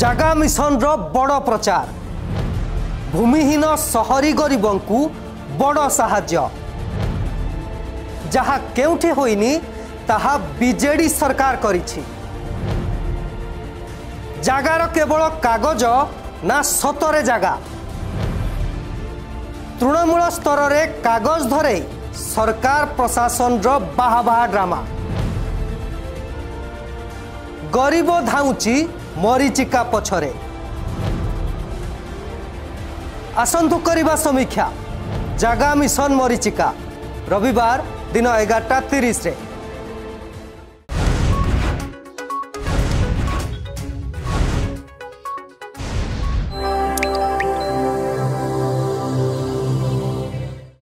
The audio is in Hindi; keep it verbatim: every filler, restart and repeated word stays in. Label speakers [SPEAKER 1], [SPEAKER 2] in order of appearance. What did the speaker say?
[SPEAKER 1] जागा मिशन रो बड़ प्रचार भूमिहीन सहरी गरीबों को बड़ साहाज्य जहा केउठी होइनी ताहा बीजेडी सरकार करिछि। जागार केवल कागज ना सतरे जागा तृणमूल स्तर रे कागज धरे सरकार प्रशासन रो बाहा बाहा ड्रामा गरीब धाउची मरीचिका पछरे आसंतु करिबा समीक्षा जागा मिशन मरीचिका रविवार दिन एगारटा तीस रे।